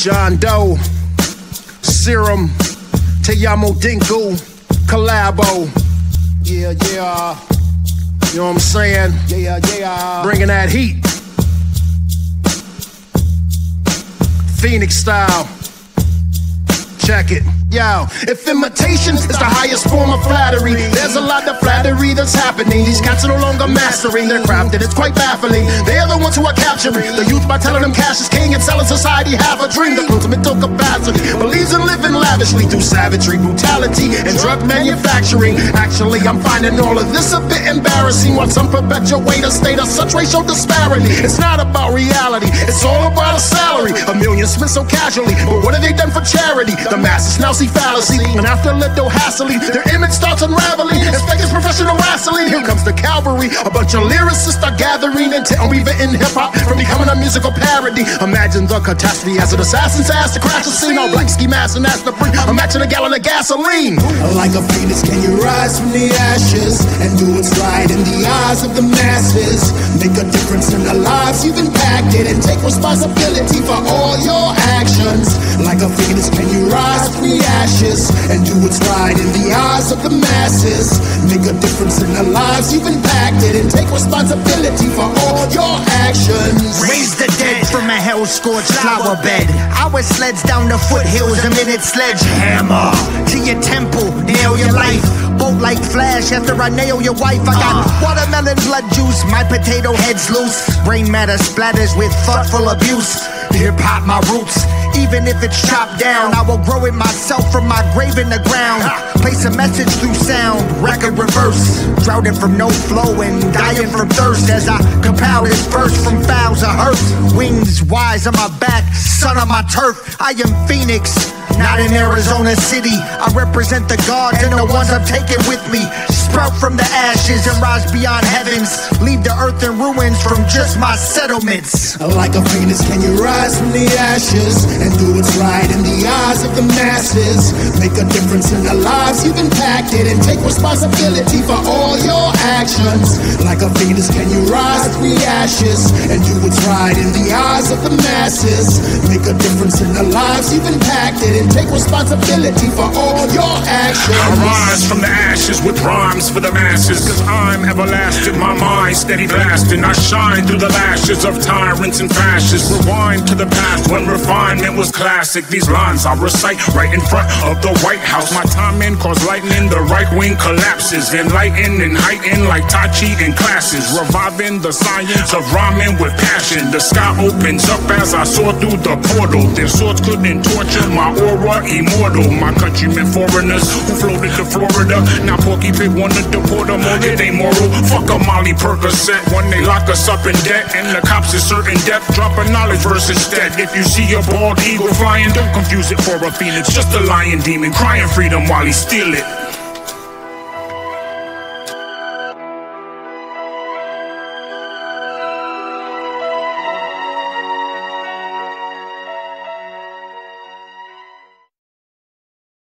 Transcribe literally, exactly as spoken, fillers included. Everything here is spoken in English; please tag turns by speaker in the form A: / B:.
A: John Doe, Serum, Te Amo Dinku, Collabo. Yeah, yeah. You know what I'm saying? Yeah, yeah. Bringing that heat. Phoenix style. Check it. Yo, if imitation is the highest form of flattery, there's a lot of flattery that's happening. These cats are no longer mastering their craft, and it's quite baffling. They're the ones who are capturing the youth by telling them cash is king and selling society half a dream. The ultimate capacity believes in living lavishly through savagery, brutality, and drug manufacturing. Actually, I'm finding all of this a bit embarrassing, while some perpetuate a state of such racial disparity. It's not about reality, it's all about a salary. A million spent so casually, but what have they done for charity? The masses now see fallacy, and after a little hassling, their image starts unraveling. It's fake as professional wrestling. Here comes the cavalry. A bunch of lyricists are gathering intent on reinventing hip-hop from becoming a musical parody. Imagine the catastrophe as an assassin's ass to crash the scene. All black ski mask and ask to bring a match in a gallon of gasoline.
B: Like a phoenix, can you rise from the ashes and do what's right in the eyes of the masses? Make a difference in the lives you've impacted and take responsibility for all your actions. Like a phoenix, can you rise from the ashes and do what's right in the eyes of the masses? Make a difference in the lives you've impacted and take responsibility for all your actions.
C: Raise the dead from a hell-scorched flower bed. Our sleds down the foothills, a minute sledgehammer to your temple, nail your life. Bolt like Flash after I nail your wife. I got watermelon blood juice, my potato head's loose. Brain matter splatters with thoughtful abuse. Hip-hop my roots, even if it's chopped down, I will grow it myself from my grave in the ground. Place a message through sound, record reverse. Drowning from no flow and dying from thirst as I compile this verse from fouls of hurt. Wings wise on my back, sun on my turf. I am Phoenix, not in Arizona City. I represent the gods and the ones I'm taking with me. Sprout from the ashes and rise beyond heavens. Leave the earth in ruins from just my settlements.
B: Like a phoenix, can you rise from the ashes and do what's right in the eyes of the masses? Make a difference in the lives you've impacted and take responsibility for all your actions. Like a phoenix, can you rise from the ashes and do what's right in the eyes of the masses? Make a difference in the lives you've impacted and take responsibility for all your actions.
D: I rise from the ashes with rhymes for the masses, cause I'm everlasting, my mind steady blasting. I shine through the lashes of tyrants and fascists. Rewind to the past when refinement was classic. These lines I recite right in front of the White House. My timing cause lightning, the right wing collapses. Enlighten and heighten like Tai Chi in classes. Reviving the science of rhyming with passion. The sky opens up as I soar through the portal. Their swords couldn't torture my aura, immortal. My countrymen foreigners who floated to Florida. Now Porky Pig wanted to deport them, or it ain't moral. Fuck a Molly Percocet when they lock us up in debt. And the cops is certain death. Drop a knowledge verse instead. If you see a bald eagle flying, don't confuse it for a phoenix. Just a lion demon crying freedom while he steal it.